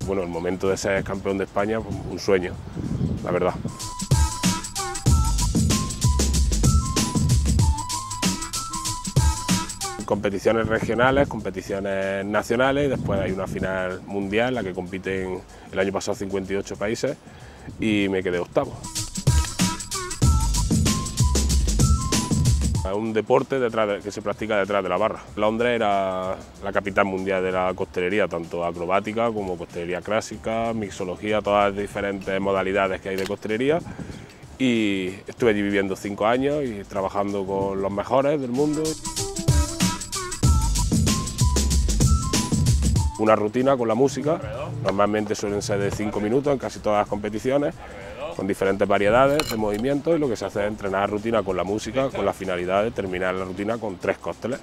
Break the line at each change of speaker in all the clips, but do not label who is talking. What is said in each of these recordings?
bueno, el momento de ser campeón de España, pues, un sueño, la verdad. Competiciones regionales, competiciones nacionales y después hay una final mundial en la que compiten el año pasado 58 países y me quedé octavo. Es un deporte que se practica detrás de la barra. Londres era la capital mundial de la costelería, tanto acrobática como costelería clásica, mixología, todas las diferentes modalidades que hay de costelería. Y estuve allí viviendo 5 años y trabajando con los mejores del mundo. Una rutina con la música, normalmente suelen ser de 5 minutos en casi todas las competiciones, con diferentes variedades de movimientos, y lo que se hace es entrenar rutina con la música, con la finalidad de terminar la rutina con 3 cócteles.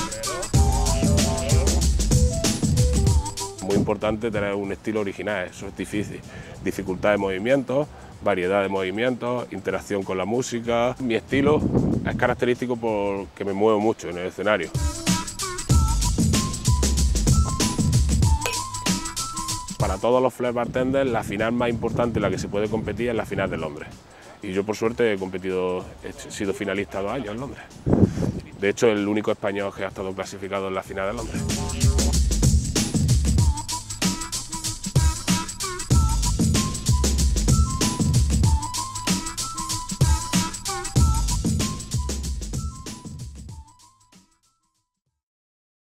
Muy importante tener un estilo original, eso es difícil. Dificultad de movimientos, variedad de movimientos, interacción con la música. Mi estilo es característico porque me muevo mucho en el escenario. Para todos los flash bartenders, la final más importante en la que se puede competir es la final de Londres. Y yo, por suerte, he sido finalista 2 años en Londres. De hecho, el único español que ha estado clasificado en la final de Londres.